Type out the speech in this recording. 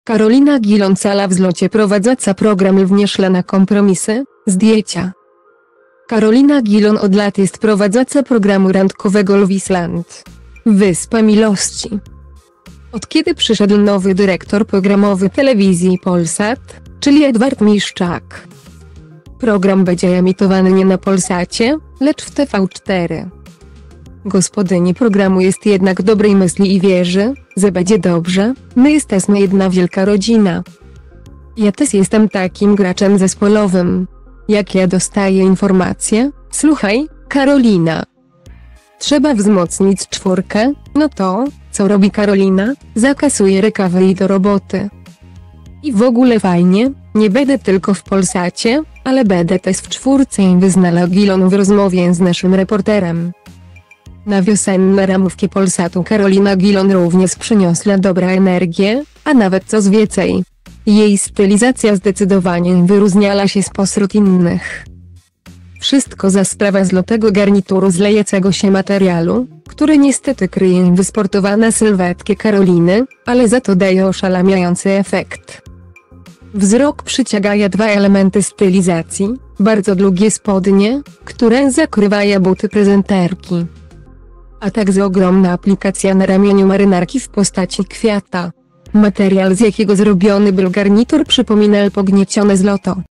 Karolina Gilon-Cala w zlocie prowadząca program Lwnie szle na kompromisy, zdjęcia. Karolina Gilon od lat jest prowadząca programu randkowego Lwisland. Wyspa Miłości. Od kiedy przyszedł nowy dyrektor programowy telewizji Polsat, czyli Edward Miszczak. Program będzie emitowany nie na Polsacie, lecz w TV4. Gospodyni programu jest jednak dobrej myśli i wierzy, że będzie dobrze. My jesteśmy jedna wielka rodzina. Ja też jestem takim graczem zespołowym. Jak ja dostaję informacje, słuchaj, Karolina. Trzeba wzmocnić czwórkę, no to, co robi Karolina? Zakasuje rękawy i do roboty. I w ogóle fajnie, nie będę tylko w Polsacie, ale będę też w czwórce i wyznala Gilon w rozmowie z naszym reporterem. Na wiosenne ramówki Polsatu Karolina Gilon również przyniosła dobra energię, a nawet coś więcej. Jej stylizacja zdecydowanie wyróżniała się spośród innych. Wszystko za sprawą złotego garnituru z lejecego się materiału, który niestety kryje wysportowane sylwetki Karoliny, ale za to daje oszałamiający efekt. Wzrok przyciągają dwa elementy stylizacji, bardzo długie spodnie, które zakrywają buty prezenterki. A także ogromna aplikacja na ramieniu marynarki w postaci kwiata. Materiał, z jakiego zrobiony był garnitur, przypomina pogniecione złoto.